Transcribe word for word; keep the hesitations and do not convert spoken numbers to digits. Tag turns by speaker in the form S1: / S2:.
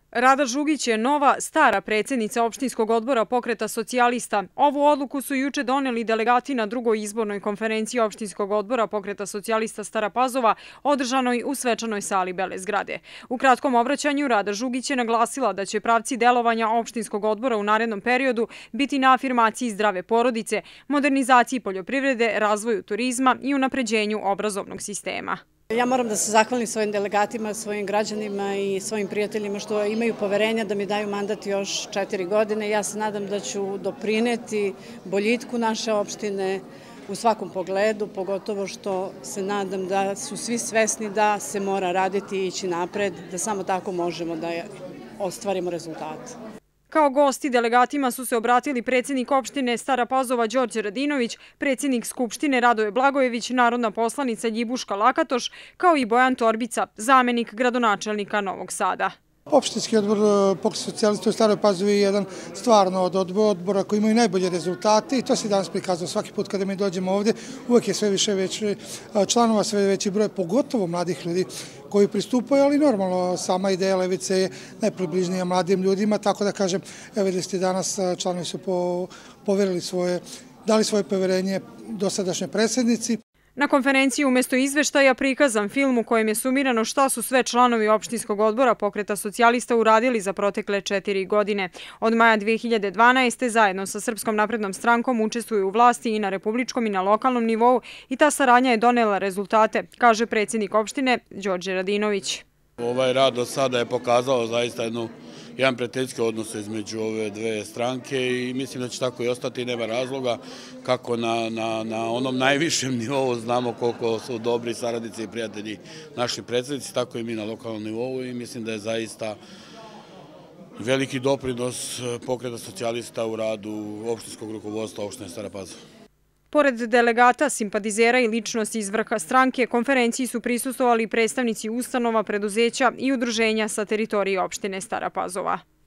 S1: Rada Žugić je nova, stara predsjednica opštinskog odbora Pokreta socijalista. Ovu odluku su juče doneli delegati na drugoj izbornoj konferenciji opštinskog odbora Pokreta socijalista Stara Pazova, održanoj u svečanoj sali Bele zgrade. U kratkom obraćanju Rada Žugić je naglasila da će pravci delovanja opštinskog odbora u narednom periodu biti na afirmaciji zdrave porodice, modernizaciji poljoprivrede, razvoju turizma i unapređenju obrazovnog sistema.
S2: Ja moram da se zahvalim svojim delegatima, svojim građanima i svojim prijateljima što imaju poverenja da mi daju mandat još četiri godine. Ja se nadam da ću doprineti boljitku naše opštine u svakom pogledu, pogotovo što se nadam da su svi svesni da se mora raditi i ići napred, da samo tako možemo da ostvarimo rezultate.
S1: Kao gosti delegatima su se obratili predsjednik opštine Stara Pazova Đorđe Radinović, predsjednik Skupštine Radoje Blagojević, narodna poslanica Ljibuška Lakatoš, kao i Bojan Torbica, zamenik gradonačelnika Novog Sada.
S3: Opštinski odbor Pokreta socijalista u Staroj Pazovi je jedan stvarno od odbora koji imaju najbolje rezultate i to se danas prikazalo svaki put kada mi dođemo ovdje. Uvijek je sve više veći članova, sve veći broj, pogotovo mladih ljudi koji pristupaju, ali normalno sama ideja Levice je najpribližnija mladim ljudima, tako da kažem, evo vidjeli ste danas članovi su poverili svoje, dali svoje poverenje dosadašnjoj predsjednici.
S1: Na konferenciji umjesto izveštaja prikazan film u kojem je sumirano šta su sve članovi opštinskog odbora Pokreta socijalista uradili za protekle četiri godine. Od maja dve hiljade dvanaeste. zajedno sa Srpskom naprednom strankom učestvuju u vlasti i na republičkom i na lokalnom nivou i ta saradnja je donela rezultate, kaže predsjednik opštine Đorđe Radinović.
S4: Ovaj rad do sada je pokazao zaista jednu jedan prijateljski odnos između ove dve stranke i mislim da će tako i ostati, nema razloga kako na, na, na onom najvišem nivou znamo koliko su dobri saradnici i prijatelji naši predsjednici, tako i mi na lokalnom nivou i mislim da je zaista veliki doprinos Pokreta socijalista u radu opštinskog rukovodstva opštine Stara Pazova.
S1: Pored delegata, simpatizera i ličnosti iz vrha stranke, konferenciji su prisustvovali predstavnici ustanova, preduzeća i udruženja sa teritorije opštine Stara Pazova.